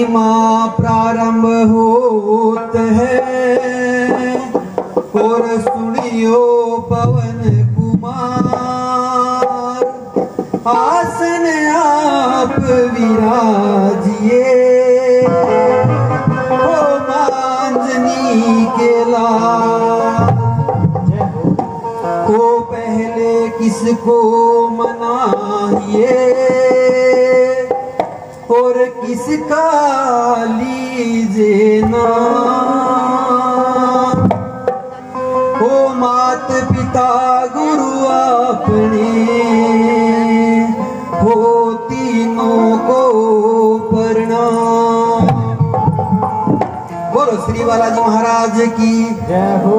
महिमा प्रारंभ होत है और सुनियो पवन कुमार आसन आप विराजिए हो मांजनी के लाल को पहले किसको मनाइए और किसका लीजिए ना हो मात पिता गुरु अपने हो तीनों को प्रणाम। बोलो श्री बालाजी महाराज की जय हो।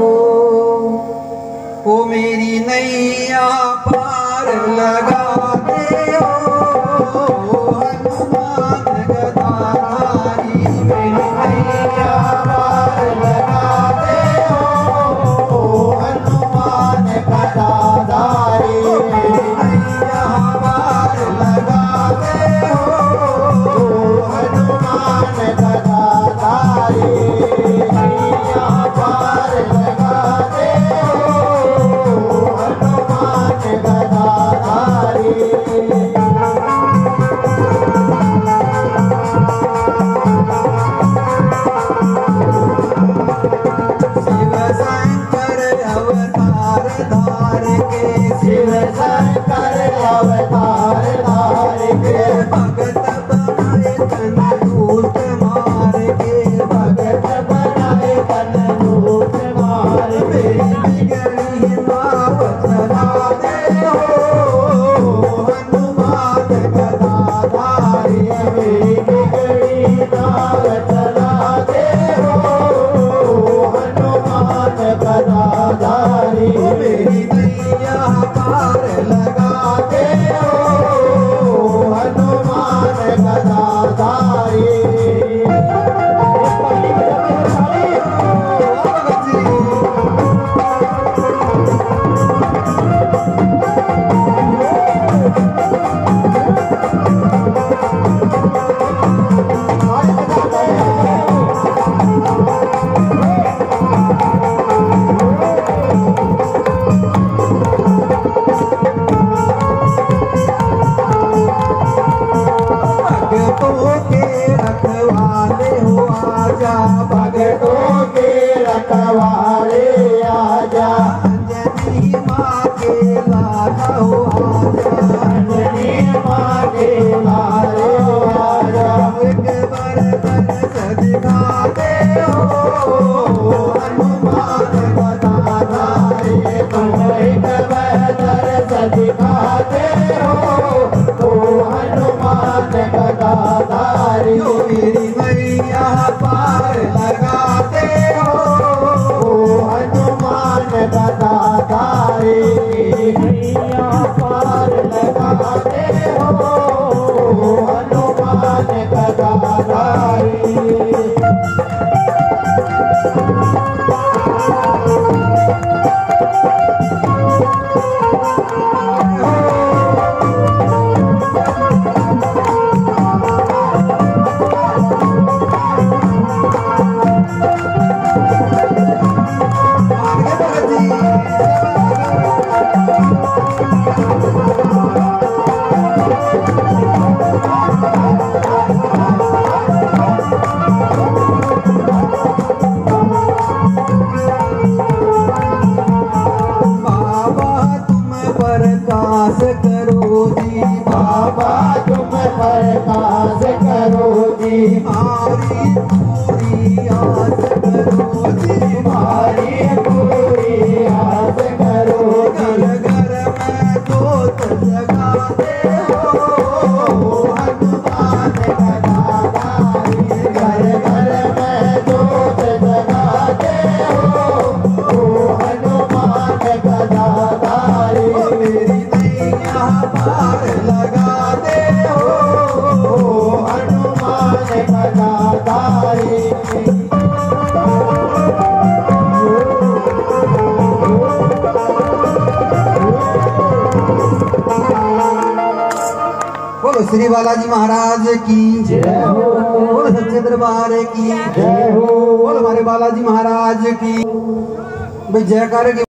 ओ मेरी नैया पार लगा दे हो हनुमान गदाधारी, मेरी नैया पार लगा दे हो हनुमान गदाधारी, मेरी नैया पार लगा दे हो हनुमान गदाधारी, नैया पार लगा दे हनुमान गदाधारी। बोलो श्री बालाजी महाराज की जय हो, बोलो सच्चे दरबार की जय हो, बोलो हमारे बालाजी महाराज की। भाई जयकार की